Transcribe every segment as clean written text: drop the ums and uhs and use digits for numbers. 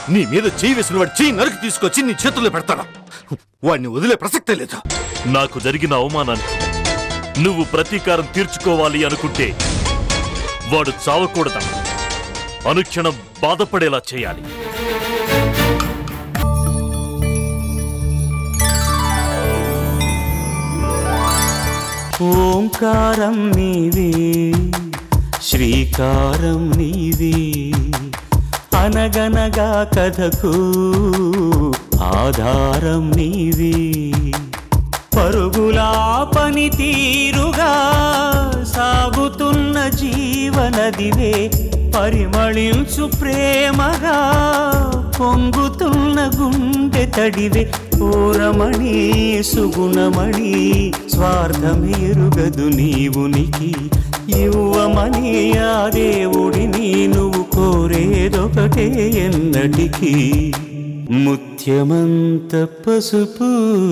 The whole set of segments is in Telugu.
నీ మీద చేయి వేసిన వాడు చేయి నరికి తీసుకొచ్చి నీ చేతుల్లో పెడతాను. వాడిని వదిలే ప్రసక్తే లేదు. నాకు జరిగిన అవమానానికి నువ్వు ప్రతీకారం తీర్చుకోవాలి అనుకుంటే వాడు చావకూడదా, అనుక్షణం బాధపడేలా చేయాలి. ఓంకారం నీవే, శ్రీకారం నీవే, అనగనగా కథకు ఆధారం నీవే. పరుగులా పని తీరుగా సాగుతున్న జీవనదివే, పరిమళించు ప్రేమగా పొంగుతున్న గుండె తడివే. పూరమణి సుగుణమణి స్వార్థమెరుగదు నీవునికి, ఇవ్వమని ఆ దేవుడిని నువ్వు కోరేదొకటే ఎన్నటికీ. ముత్యమంత పసుపు.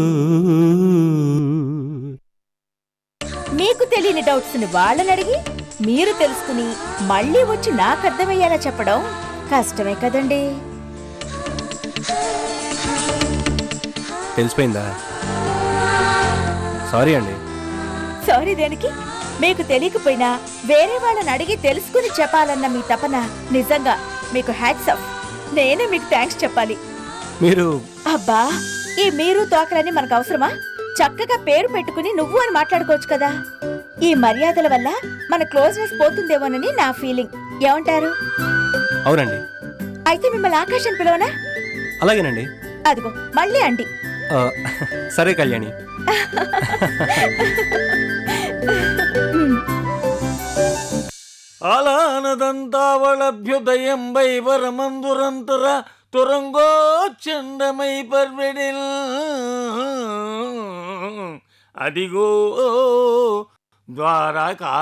మీకు తెలియని డౌట్స్ ని వాళ్ళని అడిగి మీరు తెలుసుకుని మళ్ళీ వచ్చి నాకు అర్థమయ్యేలా చెప్పడం కష్టమే కదండి. తెలిసిపోయిందా? సారీ అండి. సారీ దేనికి? మీకు తెలియకపోయినా వేరే వాళ్ళని అడిగి తెలుసుకుని చెప్పాలన్న మీ తపన నిజంగా మీకు హ్యాట్స్ ఆఫ్. నేనే మీకు థ్యాంక్స్ చెప్పాలి. మీరు అబ్బా, ఈ మీరు తోకలని మనకు అవసరమా? చక్కగా పేరు పెట్టుకుని నువ్వు అని మాట్లాడుకోవచ్చు కదా. ఈ మర్యాదల వల్ల మన క్లోజ్నెస్ పోతుందేమోనని నా ఫీలింగ్. ఏమంటారు? అవునండి. అయితే మిమ్మల్ని ఆకాశం పిలవనా? అలాగేనండి. అదిగో మళ్ళీ అండి. సరే కళ్యాణి. అలానదంతావళభ్యుదయం వైవరమందురంతర తురంగోచ్చండమై పర్వెడిల్. అదిగో ద్వారకా.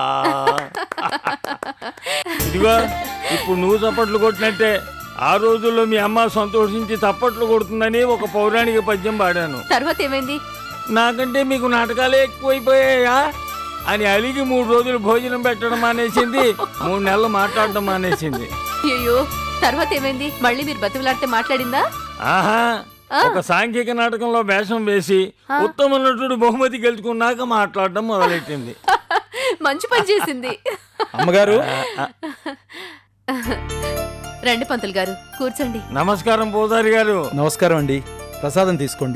ఇదిగో ఇప్పుడు నువ్వు చప్పట్లు కొట్టినట్టే ఆ రోజుల్లో మీ అమ్మ సంతోషించి చప్పట్లు కొడుతుందని ఒక పౌరాణిక పద్యం పాడాను. తర్వాత ఏమైంది? నాకంటే మీకు నాటకాలే ఎక్కువైపోయాయా అని అలిగి 3 రోజులు భోజనం పెట్టడం మానేసింది, 3 నెలలు మాట్లాడడం మానేసింది. అయ్యో, తర్వాత ఏమైంది? మళ్ళీ మీరు బతుకులాడితే మాట్లాడిందా? ఆహా, ఒక సాంఘిక నాటకంలో వేషం వేసి ఉత్తమ నటుడు బహుమతి గెలుచుకున్నాక మాట్లాడడం మొదలెట్టింది. మంచి పని చేసింది. అమ్మగారు. రండి పంతులు గారు, కూర్చోండి. నమస్కారం పూజారి గారు. నమస్కారం అండి. ప్రసాదం తీసుకోండి.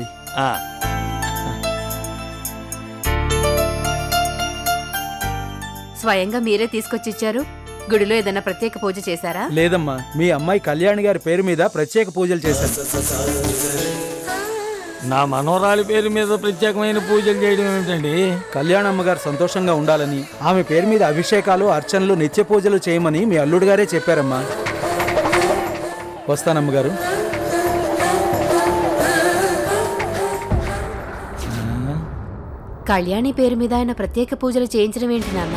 స్వయంగా మీరే తీసుకొచ్చిచ్చారు. గుడిలో ఏదైనా ప్రత్యేక పూజ చేశారా? లేదమ్మా, మీ అమ్మాయి కళ్యాణి గారి పేరు మీద ప్రత్యేక పూజలు చేశారు. నా మనోరాలి పేరు మీద ప్రత్యేకమైన పూజలు చేయడం ఏమిటండి? కళ్యాణమ్మ గారు సంతోషంగా ఉండాలని ఆమె పేరు మీద అభిషేకాలు, అర్చనలు, నిత్య పూజలు చేయమని మీ అల్లుడు గారే చెప్పారమ్మా. వస్తానమ్మగారు. కళ్యాణి పేరు మీద ఆయన ప్రత్యేక పూజలు చేయించడం ఏంటి నాన్న?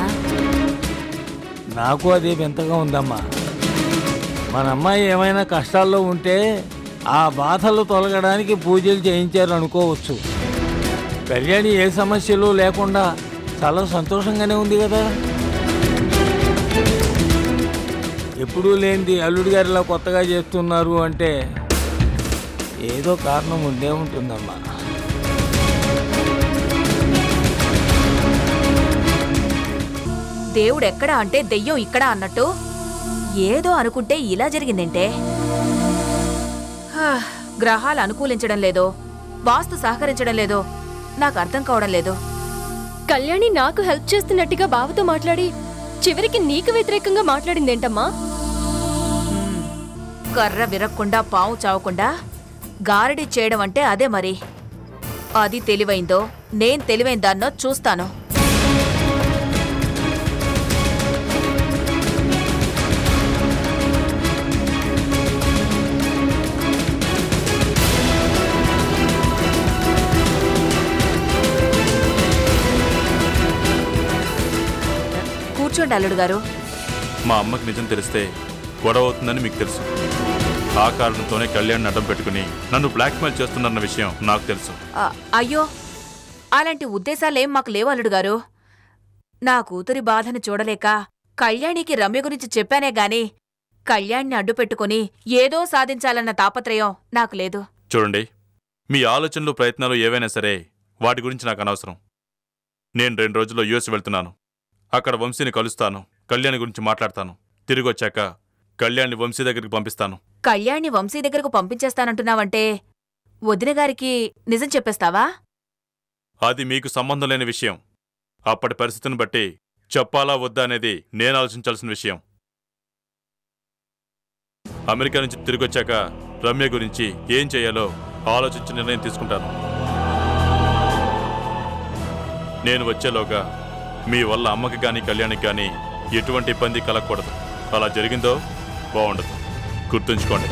నాకు అదే వింతగా ఉందమ్మా. మన అమ్మాయి ఏమైనా కష్టాల్లో ఉంటే ఆ బాధలు తొలగడానికి పూజలు చేయించారు అనుకోవచ్చు. కళ్యాణి ఏ సమస్యలు లేకుండా చాలా సంతోషంగానే ఉంది కదా. ఎప్పుడూ లేనిది అల్లుడి గారిలా కొత్తగా చేస్తున్నారు అంటే ఏదో కారణం ఉండే ఉంటుందమ్మా. దేవుడు ఎక్కడా అంటే దెయ్యం ఇక్కడ అన్నట్టు ఏదో అనుకుంటే ఇలా జరిగిందంటే. గ్రహాలు అనుకూలించడం లేదో, వాస్తు సహకరించడం లేదో నాకు అర్థం కావడం లేదు. కళ్యాణి నాకు హెల్ప్ చేస్తున్నట్టుగా బావతో మాట్లాడి చివరికి నీకు వ్యతిరేకంగా మాట్లాడిందేంటమ్మా? కర్ర విరక్కుండా పావు చావకుండా గారడి చేయడం అంటే అదే మరి. అది తెలివైందో నేను తెలివైన దాన్నో చూస్తాను. కూర్చోండి అల్లుడు గారు. మా అమ్మకి నిజం తెలిస్తే గొడవ అవుతుందని మీకు తెలుసు. ఆ కారణంతోనే కళ్యాణ్ అడ్డం పెట్టుకుని నన్ను బ్లాక్మెయిల్ చేస్తున్నారన్న విషయం నాకు తెలుసు. అయ్యో, అలాంటి ఉద్దేశాలేం మాకు లేవు అల్లుడు గారు. నా కూతురి బాధను చూడలేక కళ్యాణికి రమ్య గురించి చెప్పానే గాని కళ్యాణ్ని అడ్డు పెట్టుకుని ఏదో సాధించాలన్న తాపత్రయం నాకు లేదు. చూడండి, మీ ఆలోచనలు ప్రయత్నాలు ఏవైనా సరే వాటి గురించి నాకు అనవసరం. నేను 2 రోజుల్లో యుఎస్ వెళ్తున్నాను. అక్కడ వంశీని కలుస్తాను, కళ్యాణి గురించి మాట్లాడతాను. తిరిగొచ్చాక కళ్యాణ్ని వంశీ దగ్గరికి పంపిస్తాను. కళ్యాణ్ని వంశీ దగ్గరకు పంపించేస్తానంటున్నావంటే వదిన గారికి నిజం చెప్పేస్తావా? అది మీకు సంబంధం లేని విషయం. అప్పటి పరిస్థితిని బట్టి చెప్పాలా వద్దా అనేది నేను ఆలోచించాల్సిన విషయం. అమెరికా నుంచి తిరిగొచ్చాక రమ్య గురించి ఏం చేయాలో ఆలోచించి నిర్ణయం తీసుకుంటాను. నేను వచ్చేలోగా మీ వల్ల అమ్మకి కానీ కళ్యాణికి కానీ ఎటువంటి ఇబ్బంది కలగకూడదు. అలా జరిగిందో బాగుండదు, గుర్తుంచుకోండి.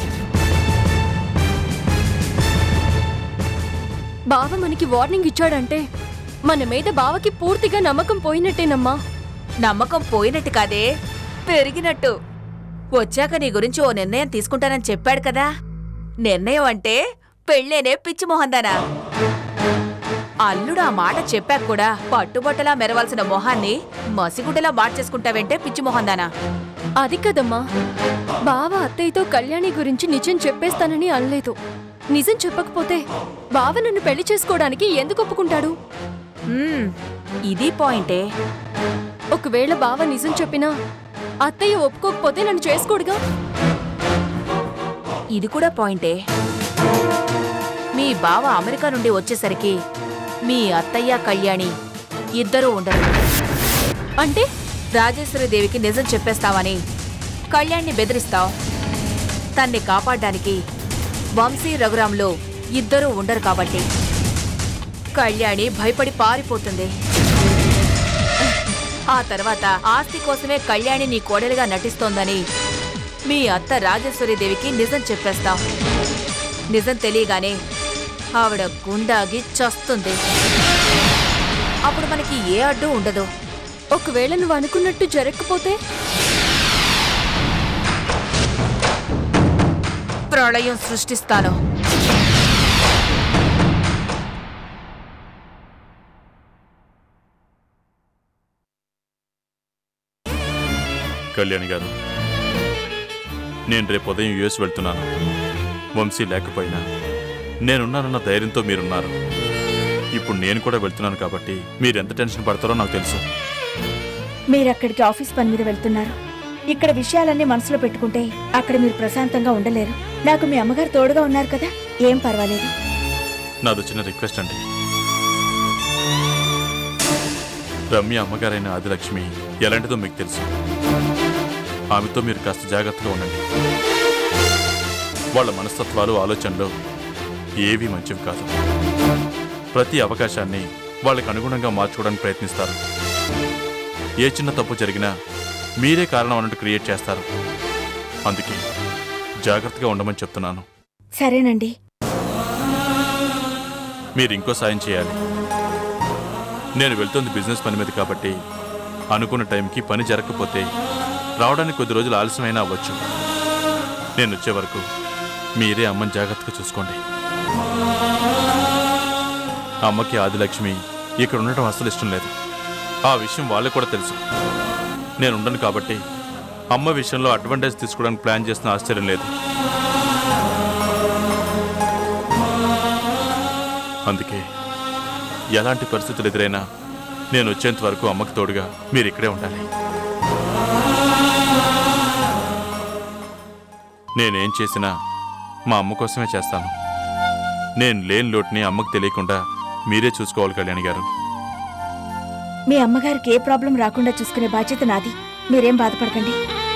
బావ మనకి వార్నింగ్ ఇచ్చాడంటే మన మీద బావకి పూర్తిగా నమ్మకం పోయినట్టేనమ్మా. నమ్మకం పోయినట్టు కాదే, పెరిగినట్టు. వచ్చాక నీ గురించి ఓ నిర్ణయం తీసుకుంటానని చెప్పాడు కదా. నిర్ణయం అంటే పెళ్ళేనే పిచ్చిమొహందానా? అల్లుడు ఆ మాట చెప్పాక కూడా పట్టుబట్టలా మెరవాల్సిన మొహాన్ని మసిగుడ్డలా మార్చేసుకుంటావంటే పిచ్చిమొహందానా? అది కదమ్మా, బావ అత్తయ్యతో కళ్యాణి గురించి నిజం చెప్పేస్తానని అనలేదు. నిజం చెప్పకపోతే బావ నన్ను పెళ్లి చేసుకోవడానికి ఎందుకు ఒప్పుకుంటాడు? ఇది పాయింటే. ఒకవేళ బావ నిజం చెప్పినా అత్తయ్య ఒప్పుకోకపోతే నన్ను చేసుకోడుగా. ఇది కూడా పాయింటే. మీ బావ అమెరికా నుండి వచ్చేసరికి మీ అత్తయ్య కళ్యాణి ఇద్దరూ ఉండరు. అంటే రాజేశ్వరీదేవికి నిజం చెప్పేస్తావని కళ్యాణ్ని బెదిరిస్తావు. తన్ని కాపాడ్డానికి వంశీ రఘురాంలో ఇద్దరూ ఉండరు కాబట్టి కళ్యాణి భయపడి పారిపోతుంది. ఆ తర్వాత ఆస్తి కోసమే కళ్యాణి నీ కోడలిగా నటిస్తోందని మీ అత్త రాజేశ్వరీదేవికి నిజం చెప్పేస్తావు. నిజం తెలియగానే ఆవిడ గుండాగి చస్తుంది. అప్పుడు మనకి ఏ అడ్డు ఉండదు. ఒకవేళ నువ్వు అనుకున్నట్టు జరగకపోతే ప్రళయం సృష్టిస్తాను. కళ్యాణి గారు, నేను రేపు ఉదయం యుఎస్ వెళ్తున్నాను. వంశీ లేకపోయినా నేనున్నానన్న ధైర్యంతో మీరున్నారు. ఇప్పుడు నేను కూడా వెళ్తున్నాను కాబట్టి మీరెంత టెన్షన్ పడతారో నాకు తెలుసు. మీరక్కడికి ఆఫీస్ పని మీద వెళ్తున్నారు. ఇక్కడ విషయాలన్నీ మనసులో పెట్టుకుంటే అక్కడ మీరు ప్రశాంతంగా ఉండలేరు. నాకు మీ అమ్మగారు తోడుగా ఉన్నారు కదా, ఏం పర్వాలేదు. నాదో చిన్న రిక్వెస్ట్ అండి. రమ్య అమ్మగారైన ఆదిలక్ష్మి ఎలాంటిదో మీకు తెలుసు. ఆమెతో మీరు కాస్త జాగ్రత్తగా ఉండండి. వాళ్ళ మనస్తత్వాలు, ఆలోచనలు ఏవీ మంచివి కాదు. ప్రతి అవకాశాన్ని వాళ్ళకి అనుగుణంగా మార్చుకోవడానికి ప్రయత్నిస్తారు. ఏ చిన్న తప్పు జరిగినా మీరే కారణం అన్నట్టు క్రియేట్ చేస్తారు. అందుకే జాగ్రత్తగా ఉండమని చెప్తున్నాను. సరేనండి. మీరు ఇంకో సాయం చేయాలి. నేను వెళ్తుంది బిజినెస్ పని మీద కాబట్టి అనుకున్న టైంకి పని జరగకపోతే రావడానికి కొద్ది రోజులు ఆలస్యమైనా అవ్వచ్చు. నేను వచ్చే వరకు మీరే అమ్మని జాగ్రత్తగా చూసుకోండి. అమ్మకి ఆదిలక్ష్మి ఇక్కడ ఉండటం అస్సలు ఇష్టం లేదు. ఆ విషయం వాళ్ళకి కూడా తెలుసు. నేను ఉండను కాబట్టి అమ్మ విషయంలో అడ్వాంటేజ్ తీసుకోవడానికి ప్లాన్ చేసిన ఆశ్చర్యం లేదు. అందుకే ఎలాంటి పరిస్థితులు ఎదురైనా నేను వచ్చేంత వరకు అమ్మకి తోడుగా మీరు ఇక్కడే ఉండాలి. నేనేం చేసినా మా అమ్మ కోసమే చేస్తాను. నేను లేని లోటుని అమ్మకు తెలియకుండా మీరే చూసుకోవాలి కళ్యాణి గారు. మీ అమ్మగారికి ఏ ప్రాబ్లం రాకుండా చూసుకునే బాధ్యత నాది. మీరేం బాధపడకండి.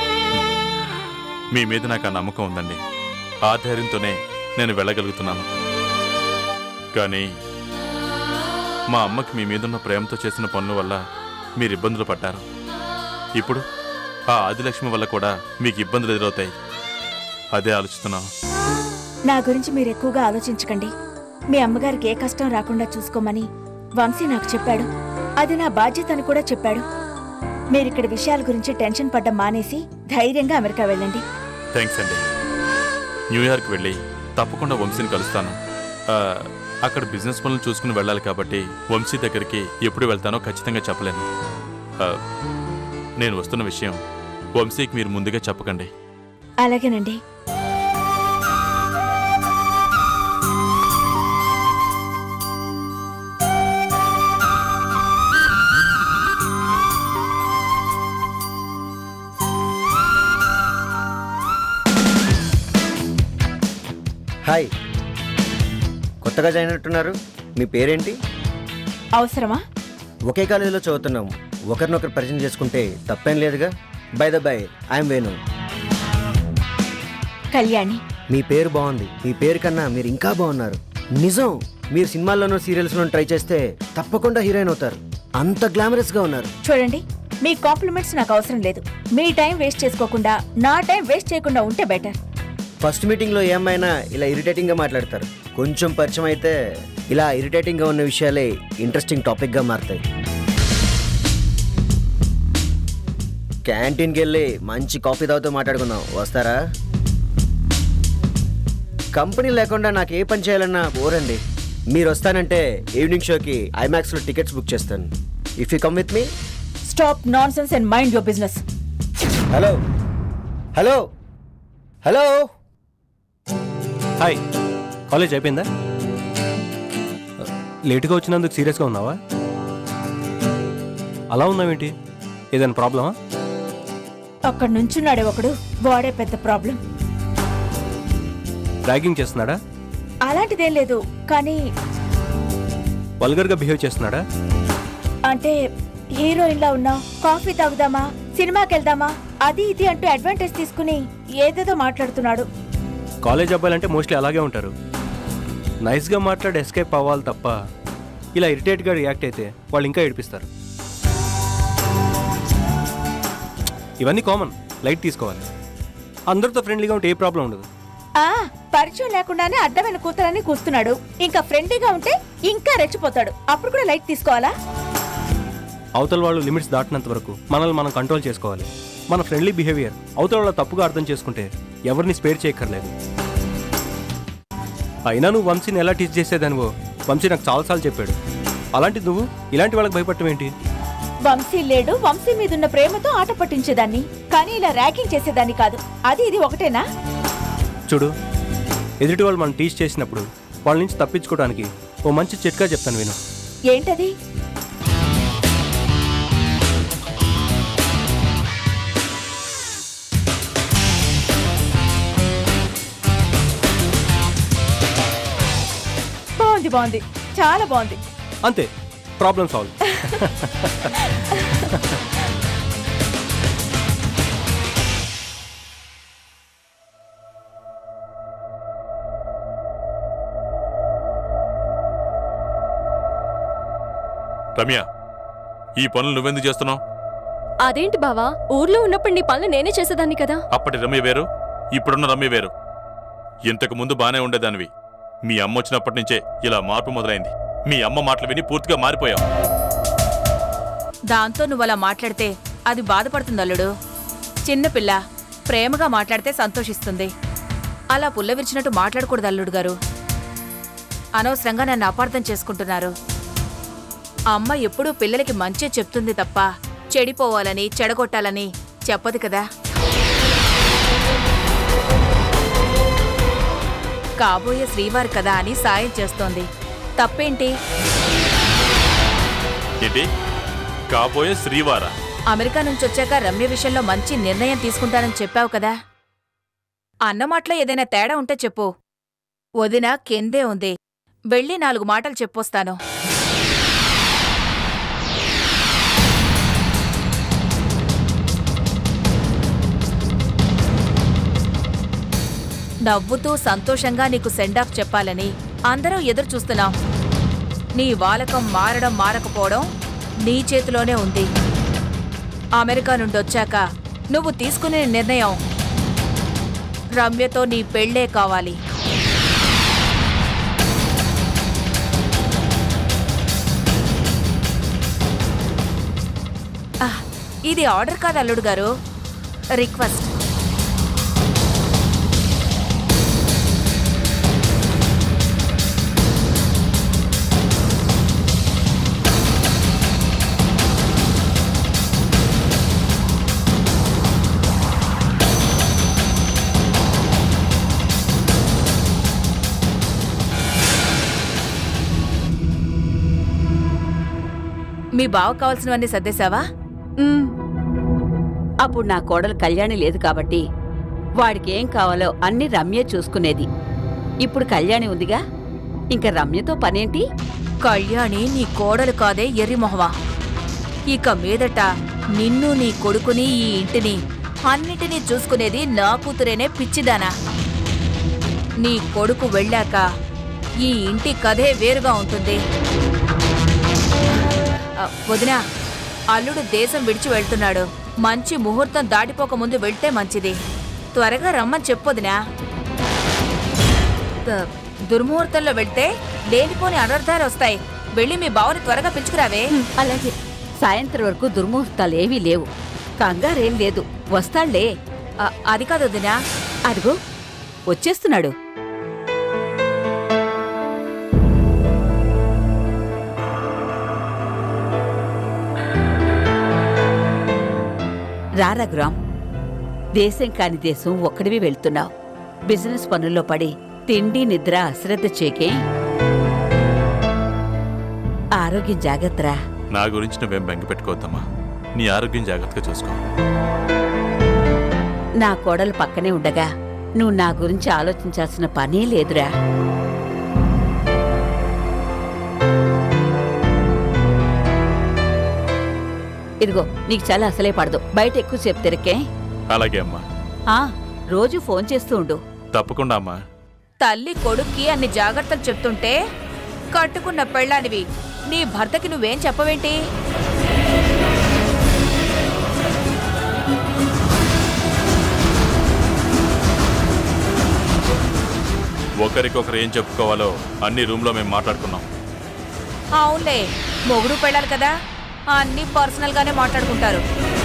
మీ మీద నాకు ఆ నమ్మకం ఉందండి. ఆ ధైర్యంతోనే నేను వెళ్ళగలుగుతున్నాను. కానీ మా అమ్మకి మీ మీదున్న ప్రేమతో చేసిన పనుల వల్ల మీరు ఇబ్బందులు పడ్డారు. ఇప్పుడు ఆ ఆదిలక్ష్మి వల్ల కూడా మీకు ఇబ్బందులు ఎదురవుతాయి. అదే ఆలోచిస్తున్నాను. నా గురించి మీరు ఎక్కువగా ఆలోచించకండి. మీ అమ్మగారికి ఏ కష్టం రాకుండా చూసుకోమని వంశీ నాకు చెప్పాడు. అది నా బాధ్యత అని కూడా చెప్పాడు. మీరిక్కడ విషయాల గురించి టెన్షన్ పడ్డం మానేసి ధైర్యంగా అమెరికా వెళ్ళండి. థ్యాంక్స్ అండి. న్యూయార్క్ వెళ్ళి తప్పకుండా వంశీని కలుస్తాను. అక్కడ బిజినెస్ పనులు చూసుకుని వెళ్ళాలి కాబట్టి వంశీ దగ్గరికి ఎప్పుడు వెళ్తానో ఖచ్చితంగా చెప్పలేను. నేను వస్తున్న విషయం వంశీకి మీరు ముందుగా చెప్పకండి. అలాగేనండి. హాయ్, కొత్తగా జాయిన్ అవుతున్నారు. మీ పేరేంటి? అవసరమా? ఒకే కాలేజీలో చదువుతున్నాము. ఒకరినొకరు పరిచయం చేసుకుంటే తప్పేం లేదుగా. By the by, I'm Venu. Kalyani. మీ పేరు బాగుంది. మీ పేరు కన్నా మీరు ఇంకా బాగున్నారు. నిజం, మీరు సినిమాల్లోనూ సీరియల్స్లోనూ ట్రై చేస్తే తప్పకుండా హీరోయిన్ అవుతారు. అంత గ్లామరస్గా ఉన్నారు. చూడండి, మీ కాంప్లిమెంట్స్ నాకు అవసరం లేదు. మీ టైం వేస్ట్ చేసుకోకుండా నా టైం వేస్ట్ చేయకుండా ఉంటే బెటర్. ఫస్ట్ మీటింగ్లో ఏమైనా ఇలా ఇరిటేటింగ్గా మాట్లాడతారు. కొంచెం పరిచయం అయితే ఇలా ఇరిటేటింగ్గా ఉన్న విషయాలే ఇంట్రెస్టింగ్ టాపిక్గా మారుతాయి. క్యాంటీన్కి వెళ్ళి మంచి కాఫీ తాగుతూ మాట్లాడుకుందాం. వస్తారా? కంపెనీ లేకుండా నాకు ఏ పని చేయాలన్నా బోరండి. మీరు వస్తానంటే ఈవినింగ్ షోకి ఐమాక్స్లో టికెట్స్ బుక్ చేస్తాను. If you come with me. Stop nonsense and mind your business. Hello hello hello. Hi, college అయిపోయిందా? లేటుగా వచ్చినందుకు సీరియస్గా ఉన్నావా? అలా ఉన్నావేంటి? ఏదైనా ప్రాబ్లమా? అక్కడ నుంచున్నాడే ఒకడు, వాడే పెద్ద ప్రాబ్లం. ర్యాగింగ్ చేస్తున్నాడా? అలాంటిదేం లేదు, కానీ వల్గర్గా బిహేవ్ చేస్తున్నాడా? అంటే హీరోయిన్ లా ఉన్నా, కాఫీ తాగుదామా, సినిమాకి వెళ్దామా, అది ఇది అంటూ అడ్వాంటేజ్ తీసుకుని ఏదేదో మాట్లాడుతున్నాడు. కాలేజ్ అబ్బాయిలంటే మోస్ట్లీ అలాగే ఉంటారు. నైస్గా మాట్లాడి ఎస్కేప్ అవ్వాలి తప్ప ఇలా ఇరిటేట్గా రియాక్ట్ అయితే వాళ్ళు ఇంకా ఏడిపిస్తారు. ఇవన్నీ కామన్, లైట్ తీసుకోవాలి. అందరితో ఫ్రెండ్లీగా ఉంటే ఏ ప్రాబ్లం ఉండదు. పరిచయం లేకుండానే అడ్డమైన కూతురని కూస్తున్నాడు. ఇంకా ఫ్రెండ్లీగా ఉంటే ఇంకా రెచ్చిపోతాడు. అప్పుడు కూడా లైట్ తీసుకోవాలా? అవతల వాళ్ళు లిమిట్స్ దాటినంత వరకు మనల్ని మనం కంట్రోల్ చేసుకోవాలి. మన ఫ్రెండ్లీ బిహేవియర్ అవతల వాళ్ళ తప్పుగా అర్థం చేసుకుంటే ఎవరిని స్పేర్ చేయక్కర్లేదు. అయినా నువ్వు వంశీని ఎలా టీచ్ చేసేదానివో వంశీ నాకు చాలాసార్లు చెప్పాడు. అలాంటి నువ్వు ఇలాంటి వాళ్ళకి భయపడటం ఏంటి? వంశీ లేడు, వంశీ మీదున్న ప్రేమతో ఆట పట్టించేదాన్ని, కానీ ఇలా ర్యాగింగ్ చేసేదాన్ని కాదు. అది ఇది ఒకటేనా? చూడు, ఎదుటి వాళ్ళు మనం టీచ్ చేసినప్పుడు వాళ్ళ నుంచి తప్పించుకోవడానికి ఓ మంచి చిట్కా చెప్తాను విను. ఏంటది? బాగుంది బాగుంది, చాలా బాగుంది. అంతే, ప్రాబ్లం సాల్వ్. రమ్య, ఈ పనులు నువ్వెందుకు చేస్తున్నావు? అదేంటి బావా, ఊర్లో ఉన్నప్పుడు నీ పనులు నేనే చేసేదాన్ని కదా. అప్పటి రమ్య వేరు, ఇప్పుడున్న రమ్య వేరు. ఇంతకు ముందు బానే ఉండేదానివి. మీ అమ్మ వచ్చినప్పటి నుంచే ఇలా మార్పు మొదలైంది. మీ అమ్మ మాటలు విని పూర్తిగా మారిపోయావు. దాంతో నువ్వలా మాట్లాడితే అది బాధపడుతుంది అల్లుడు. చిన్నపిల్ల ప్రేమగా మాట్లాడితే సంతోషిస్తుంది. అలా పుల్ల విరిచినట్టు మాట్లాడకూడదు అల్లుడు గారు. అనవసరంగా నన్ను అపార్థం చేసుకుంటున్నారు. అమ్మ ఎప్పుడూ పిల్లలకి మంచే చెప్తుంది తప్ప చెడిపోవాలని, చెడగొట్టాలని చెప్పదు కదా. కాబోయే శ్రీవారు కదా అని సాయం చేస్తోంది. తప్పేంటి? ఏంటి కాబోయే శ్రీవారా? అమెరికా నుంచి వచ్చాక రమ్య విషయంలో మంచి నిర్ణయం తీసుకుంటానని చెప్పావు కదా. అన్నమాటలో ఏదైనా తేడా ఉంటే చెప్పు. వదిన కిందే ఉంది, వెళ్ళి 4 మాటలు చెప్పొస్తాను. నవ్వుతూ సంతోషంగా నీకు సెండాఫ్ చెప్పాలని అందరం ఎదురు చూస్తున్నాం. నీ వాలకం మారడం మారకపోవడం నీ చేతిలోనే ఉంది. అమెరికా నుండి వచ్చాక నువ్వు తీసుకునే నిర్ణయం రమ్యతో నీ పెళ్ళే కావాలి. ఇది ఆర్డర్ కాదు అల్లుడు గారు, రిక్వెస్ట్. మీ బావ కావాల్సినవన్నీ సర్దేశావా? అప్పుడు నా కోడలు కళ్యాణి లేదు కాబట్టి వాడికి ఏం కావాలో అన్ని రమ్య చూసుకునేది. ఇప్పుడు కళ్యాణి ఉందిగా, ఇంకా రమ్యతో పనేంటి? కళ్యాణి నీ కోడలు కాదే ఎర్రిమొహవా. ఇక మీదట నిన్ను నీ కొడుకుని ఈ ఇంటిని అన్నిటినీ చూసుకునేది నా కూతురేనే పిచ్చిదానా. నీ కొడుకు వెళ్ళాక ఈ ఇంటి కథే వేరుగా ఉంటుంది. వదినా, అల్లుడు దేశం విడిచి వెళ్తున్నాడు. మంచి ముహూర్తం దాటిపోక ముందు వెళ్తే మంచిది. త్వరగా రమ్మని చెప్పొదినా. దుర్ముహూర్తంలో వెళ్తే లేనిపోని అనర్థాలు వస్తాయి. వెళ్ళి మీ బావని త్వరగా పిలుచుకురావే. అలాగే. సాయంత్రం వరకు దుర్ముహూర్తాలు ఏవీ లేవు. కంగారేం లేదు, వస్తాళ్లే. అది కాదు వదినా. అదిగో వచ్చేస్తున్నాడు. రారా గ్రామ్. దేశం కాని దేశం ఒక్కడివి వెళ్తున్నావు. బిజినెస్ పనుల్లో పడి తిండి నిద్ర అశ్రద్ధ చేకే. ఆరోగ్యం జాగ్రత్తరా. నా గురించి నువ్వేం బెంగ పెట్టుకోవద్దమ్మా. నీ ఆరోగ్యం జాగ్రత్తగా చూసుకో. నా కోడలు పక్కనే ఉండగా నువ్వు నా గురించి ఆలోచించాల్సిన పనే లేదురా. ఇదిగో నీకు చాలా అసలే పడదు. బయట ఎక్కువసేపు తిరక్కే. అలాగే అమ్మా. రోజు ఫోన్ చేస్తూ ఉండు. తప్పకుండా అమ్మా. తల్లి కొడుక్కి అన్ని జాగ్రత్తలు చెప్తుంటే కట్టుకున్న పెళ్ళానివి నీ భర్తకి నువ్వేం చెప్పవేంటి? ఒకరికొకరు ఏం చెప్పుకోవాలో అన్ని రూమ్లో మేము మాట్లాడుకున్నాం. అవునులే, మొగుడు పెళ్ళాలి కదా, అన్ని పర్సనల్ గానే మాట్లాడుకుంటారు.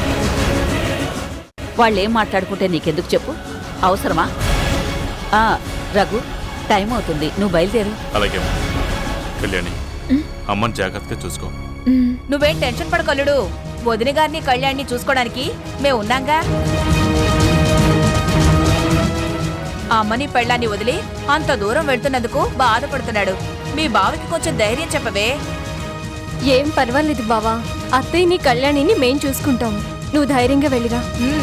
వాళ్ళేం మాట్లాడుకుంటే నీకెందుకు చెప్పు? అవసరమా? రఘు, టైం అవుతుంది, నువ్వు బయలుదేరు. అలాగే కళ్యాణి, అమ్మని జాగ్రత్తగా చూసుకో. నువ్వేం టెన్షన్ పడకల్లుడు. వదిన గారిని కళ్యాణ్ని చూసుకోవడానికి మేము ఉన్నాంగా. అమ్మని పెళ్ళాన్ని వదిలి అంత దూరం వెళ్తున్నందుకు బాధపడుతున్నాడు. మీ బావకి కొంచెం ధైర్యం చెప్పవే. ఏం పర్వాలేదు బావా, అత్తయ్యని కళ్యాణిని మేం చూసుకుంటాం. నువ్వు ధైర్యంగా వెళ్ళిరా.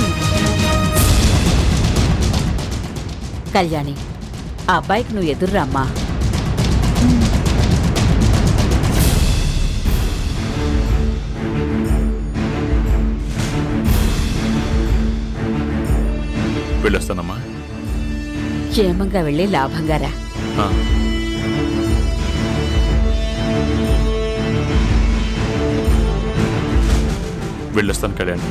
కళ్యాణి, ఆ అబ్బాయికి నువ్వు ఎదురురామ్మా. వెళ్ళొస్తానమ్మా. క్షేమంగా వెళ్ళి లాభంగా రా. వెళ్ళొస్తాను Kalyani.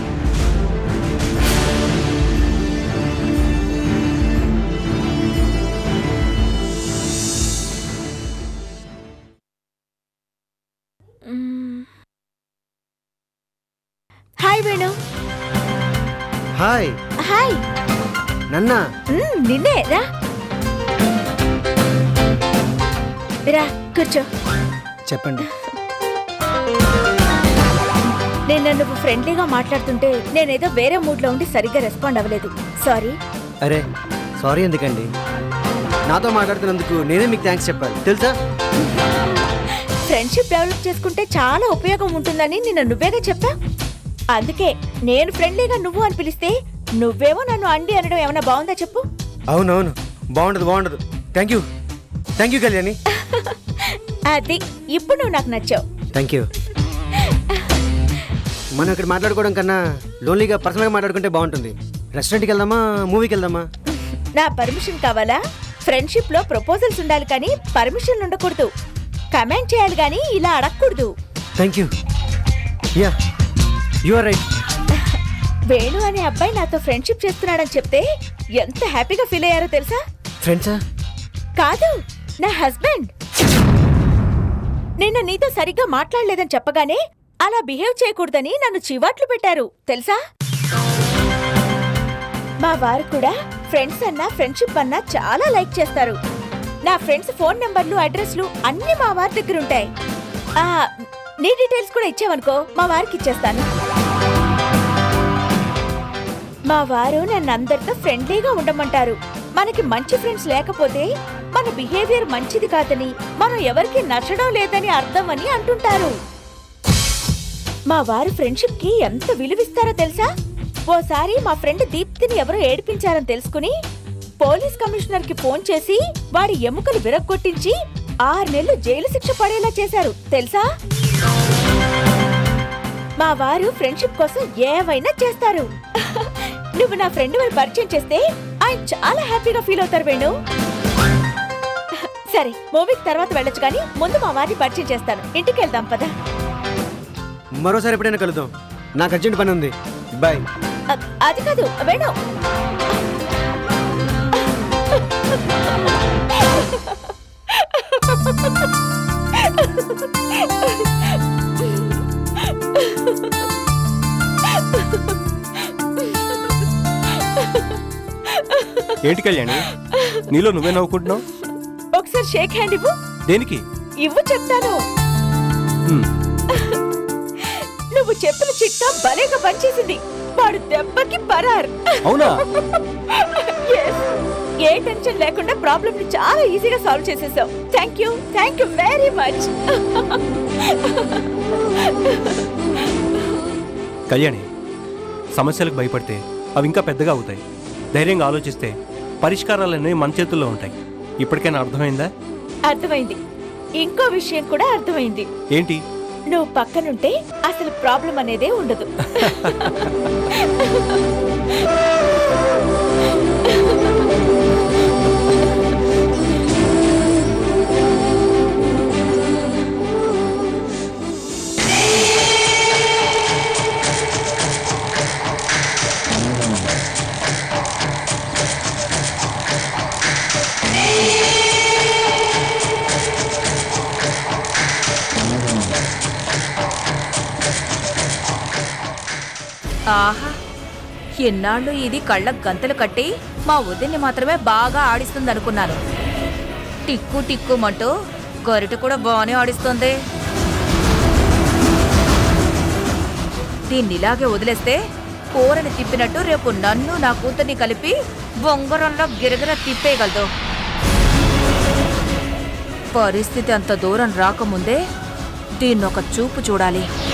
Hi Venu. Hi. Hi నన్నా. నిన్నే రా. రా కూర్చో. చెప్పండి. నేను నువ్వు ఫ్రెండ్లీగా మాట్లాడుతుంటే నేనేదో వేరే మూడ్లో ఉండి సరిగ్గా రెస్పాండ్ అవ్వలేదు. సారీ. అరే సారీ ఎందుకండి? నాతో మాట్లాడుతున్నందుకు నేనే మీకు థ్యాంక్స్ చెప్పాలి తెలుసా? ఫ్రెండ్షిప్ డెవలప్ చేసుకుంటే చాలా ఉపయోగం ఉంటుందని నిన్న నువ్వేగా చెప్పా. అందుకే నేను ఫ్రెండ్లీగా నువ్వు అని పిలిస్తే నువ్వేమో నన్ను అండి అనడం ఏమైనా బాగుందా చెప్పు? అవునవును, బాగుండదు. Thank you Kalyani. అది ఇప్పుడు నువ్వు నాకు నచ్చావు. Thank you. మనం ఇక్కడ మాట్లాడుకోవడం కన్నా లోన్లీగా పర్సనల్గా మాట్లాడుకుంటే బాగుంటుంది. రెస్టారెంట్కి వెళ్దామా, మూవీకి వెళ్దామా? నా పర్మిషన్ కావాలా? ఫ్రెండ్షిప్ లో ప్రపోజల్స్ ఉండాలి కానీ పర్మిషన్ ఉండకూడదు. కమెంట్ చేయాలి కానీ ఇలా అడగకూడదు. Thank you. Yeah you are right. Venu అనే అబ్బాయి నాతో ఫ్రెండ్షిప్ చేస్తున్నాడని చెప్తే ఎంత హ్యాపీగా ఫీల్ అయ్యారో తెలుసా? ఫ్రెండ్సా? కాదు, నా హస్బెండ్. నిన్న నీతో సరిగ్గా మాట్లాడలేదని చెప్పగానే అలా బిహేవ్ చేయకూడదని నన్ను చివాట్లు పెట్టారు తెలుసా? మా వారు కూడా ఫ్రెండ్స్ అన్నా ఫ్రెండ్షిప్ అన్నా చాలా లైక్ చేస్తారు. నా ఫ్రెండ్స్ ఫోన్ నెంబర్లు అడ్రస్లు అన్ని మా వారి దగ్గర ఉంటాయి. నీ డీటెయిల్స్ కూడా ఇచ్చావనుకో మా వారికి ఇచ్చేస్తాను. మా వారు నన్ను అందరితో ఫ్రెండ్లీగా ఉండమంటారు. మనకి మంచి ఫ్రెండ్స్ లేకపోతే మన బిహేవియర్ మంచిది కాదని, మనం ఎవరికి నచ్చడం లేదని అర్థం అని అంటుంటారు. మా వారు ఫ్రెండ్షిప్ కి ఎంత విలువిస్తారో తెలుసా? ఓసారి మా ఫ్రెండ్ దీప్తిని ఎవరో ఏడిపించారని తెలుసుకుని పోలీస్ కమిషనర్ కి ఫోన్ చేసి వాడి ఎముకలు విరగ్గొట్టించి 6 నెలలు జైలు శిక్ష పడేలా చేశారు తెలుసా? మా వారు ఫ్రెండ్షిప్ కోసం ఏవైనా చేస్తారు. నువ్వు నా ఫ్రెండ్ వారు పరిచయం చేస్తే ఆయన చాలా హ్యాపీగా ఫీల్ అవుతారు వేణు. సరే, మూవీకి తర్వాత వెళ్ళొచ్చు కానీ ముందు మా వారిని పరిచయం చేస్తాను. ఇంటికి వెళ్దాం పద. మరోసారి ఎప్పుడైనా కలుద్దాం, నాకు అర్జెంట్ పని ఉంది. బాయ్. అది కాదు వేణు. ఏంటి కళ్యాణి, నీలో నువ్వే నవ్వుకుంటున్నావు? ఒకసారి షేక్ హ్యాండ్ ఇవ్వు. దేనికి? ఇవ్వు చెప్తాను. నువ్వు చెప్పిన చిట్టా భలేగా పనిచేసింది. వాడు దెబ్బకి పరార్. అవునా? ఏ టెన్షన్ లేకుండా ప్రాబ్లమ్ ని చాలా ఈజీగా సాల్వ్ చేసేసావు. Thank you very much. Kalyani, సమస్యలకు భయపడితే అవి ఇంకా పెద్దగా అవుతాయి. ధైర్యంగా ఆలోచిస్తే పరిష్కారాలన్నీ మన చేతుల్లో ఉంటాయి. ఇప్పటికైనా అర్థమైందా? అర్థమైంది. ఇంకో విషయం కూడా అర్థమైంది. ఏంటి? నువ్వు పక్కనుంటే అసలు ప్రాబ్లం అనేదే ఉండదు. ఆహా, ఎన్నాళ్ళు ఇది కళ్ళకు గంతలు కట్టి మా వదిన్ని మాత్రమే బాగా ఆడిస్తుందనుకున్నాను. టిక్కు టిక్కుమంటూ గరిట కూడా బాగానే ఆడిస్తుంది. దీన్నిలాగే వదిలేస్తే కూరని తిప్పినట్టు రేపు నన్ను నా కూతుర్ని కలిపి బొంగరంలో గిరగిర తిప్పేయగలదు. పరిస్థితి అంత దూరం రాకముందే దీన్నొక చూపు చూడాలి.